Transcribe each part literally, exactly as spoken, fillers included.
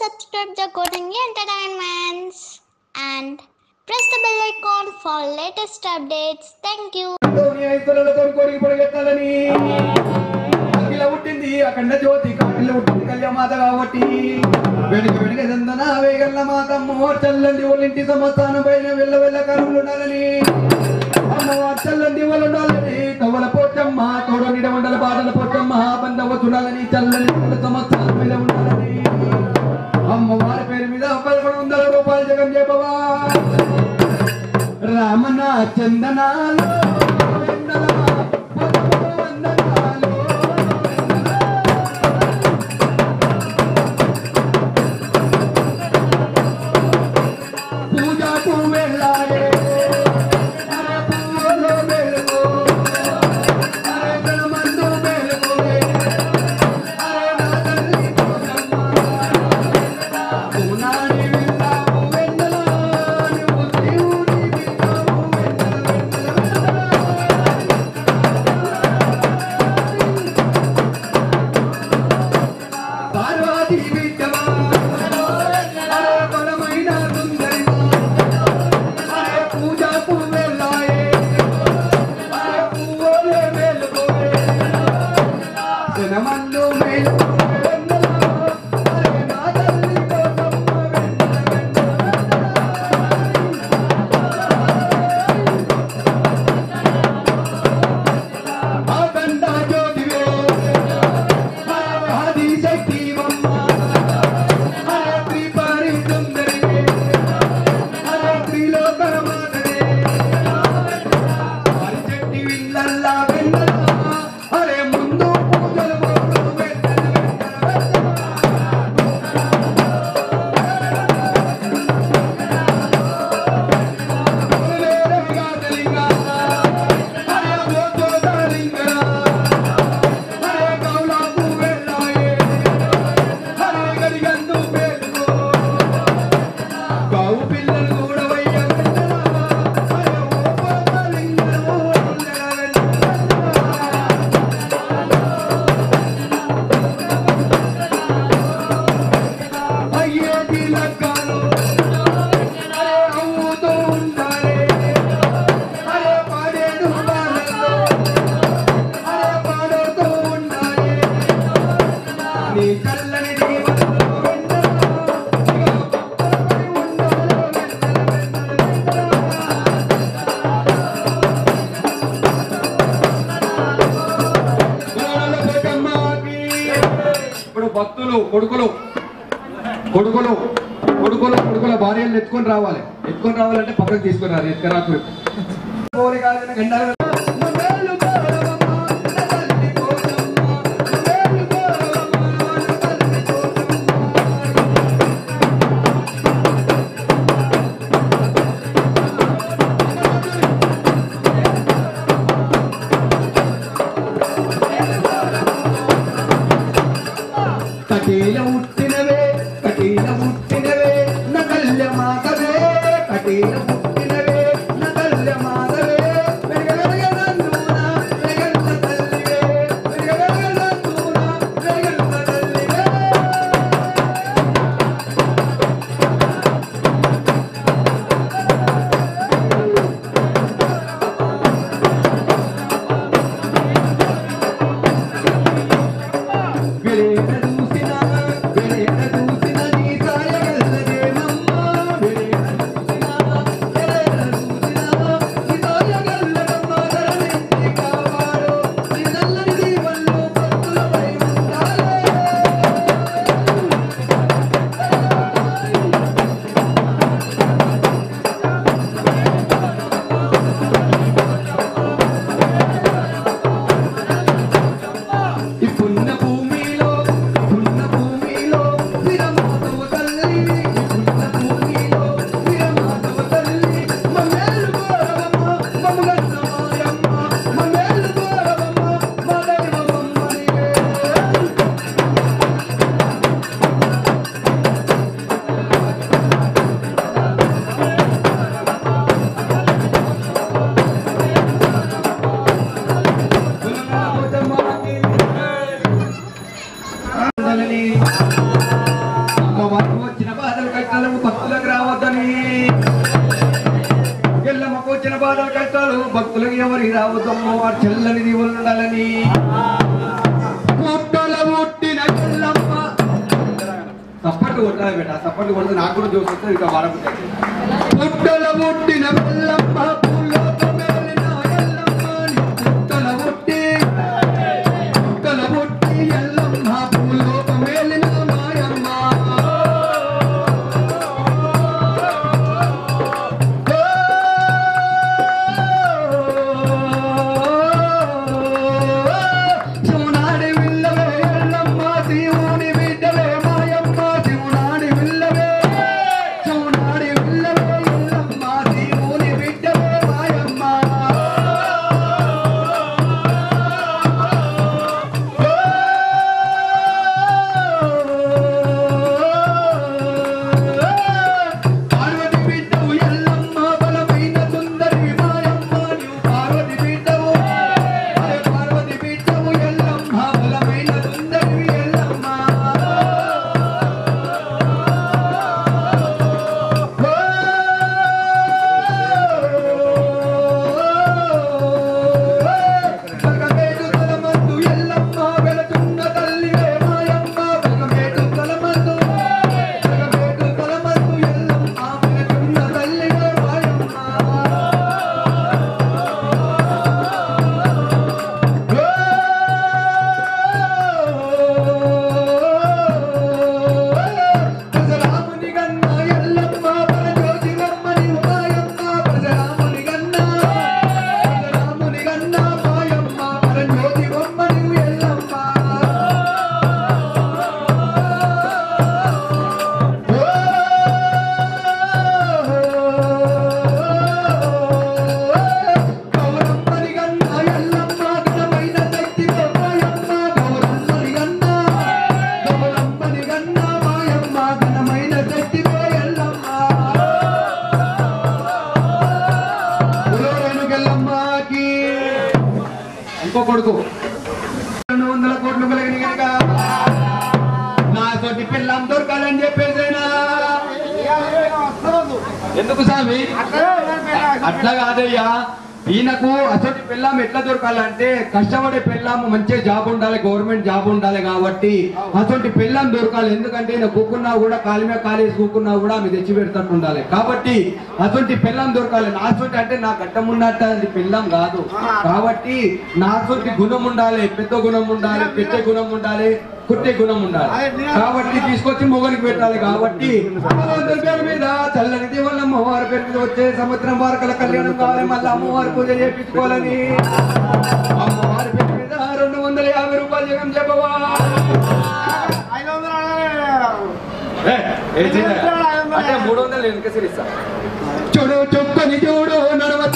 subscribe the Kotangi Entertainments and press the bell icon for latest updates. Thank you. అఖండ జ్యోతి కాటిలో ఉంటుంది కళ్యామాత కాబట్టి వెనుక వెనుక చందన వేగల్ల మాత more చల్లండి వాళ్ళింటి సంస్థానం పైన వెళ్ళ వెళ్ళ కరువులు ఉండాలని అమ్మవారు చల్లండి వాళ్ళు ఉండాలని కవ్వల పోచమ్మ తోడ నిడ ఉండాలి బాటల పోచమ్మ బంధవ చూడాలని చల్లని సంస్థానం మీద ఉండాలని అమ్మవారి పేరు మీద పదకొండు వందల రూపాయలు జగన్ చెప్పవా రామన చందనాలు భక్తులు కొడుకులు కొడుకులు కొడుకులు కొడుకుల భార్యలు ఎత్తుకొని రావాలి ఎత్తుకొని రావాలంటే పక్కకు తీసుకుని రాదు ఎత్తుకరాకు కటీల ఉట్టినవే కటీల ఉట్టినవే నకల్య మాతవే కటీల ఉట్టినవే నకల్య మాతవే వెగలగనందున వెగల్ల తల్లివే వెగలగనందున వెగల్ల తల్లివే లోకులకి ఎవరి రావుతమ్మో ఆ చెల్లని దీవులు ఉండాలని పుట్టల పుట్టిన ఎల్లమ్మ తప్పట్టు కొట్టాలి బేట తప్పట్టు కొడితే నాకు కూడా చూస్తే ఇంకా వారం పుట్టల పుట్టిన ఎల్లమ్మ భూలోకమే వెళ్ళిన ఎల్లమ్మ పుట్టల పుట్టి పుట్టల పుట్టి ఎల్లమ్మ భూలోకమే వెళ్ళిన మాయమ్మ కొడుకు రెండు వందల కోట్లు కలిగిన కనుక నా తోటి పిల్లం దొరకాలని చెప్పేసేనా ఎందుకు స్వామి అట్లా కాదయ్యా ఈయనకు అసలు పిల్లం ఎట్లా దొరకాలంటే కష్టపడే పిల్లం మంచిగా జాబ్ ఉండాలి గవర్నమెంట్ జాబ్ ఉండాలి కాబట్టి అసలు పిల్లం దొరకాలి ఎందుకంటే ఈయన కూకున్నా కూడా కాలి మీద కాలేసి కూకున్నా కూడా ఆమె తెచ్చి పెడతాడు ఉండాలి కాబట్టి అసలు పిల్లం దొరకాలి నాసోటి అంటే నా గడ్డం ఉన్నట్టు అది పిల్లం కాదు కాబట్టి నాసోటి గుణం ఉండాలి పెద్ద గుణం ఉండాలి పెట్టే గుణం ఉండాలి కుట్టే గుణం ఉండాలి కాబట్టి తీసుకొచ్చి మొగనికి పెట్టాలి కాబట్టి పేరు మీద చల్లని దీవుల అమ్మవారి పేరు మీద వచ్చే సముద్రం వారకల కళ్యాణం కావాలి మళ్ళీ అమ్మవారి పూజ చేయించుకోవాలని అమ్మవారి పేరు మీద రెండు వందల యాభై రూపాయలు జగం చెప్పవా అంటే మూడు వందలు వెనకసిరి ఇస్తా చూడు చుక్కని చూడు నడవద్దు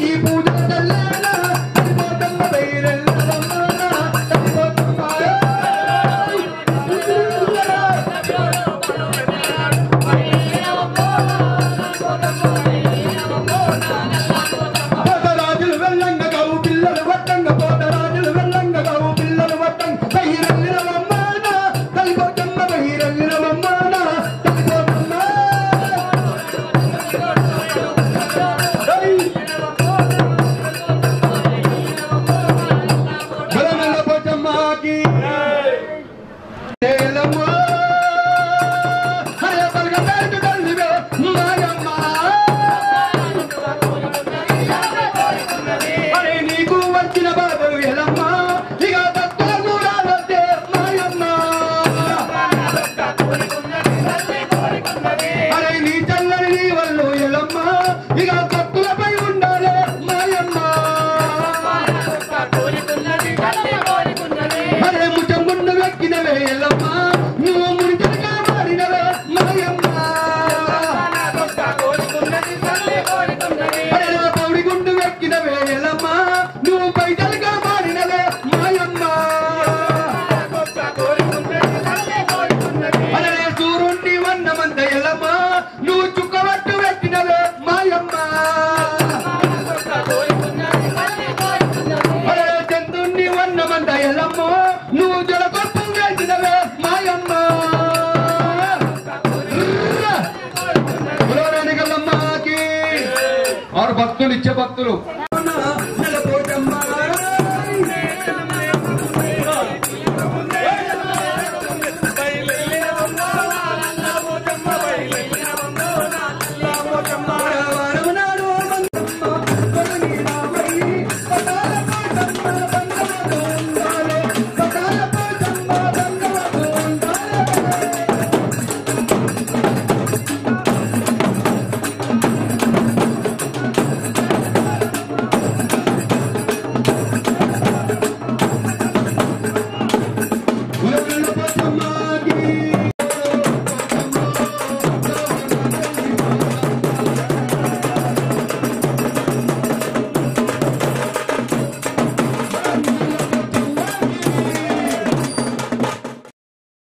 Hey! వారు భక్తులు ఇచ్చే భక్తులు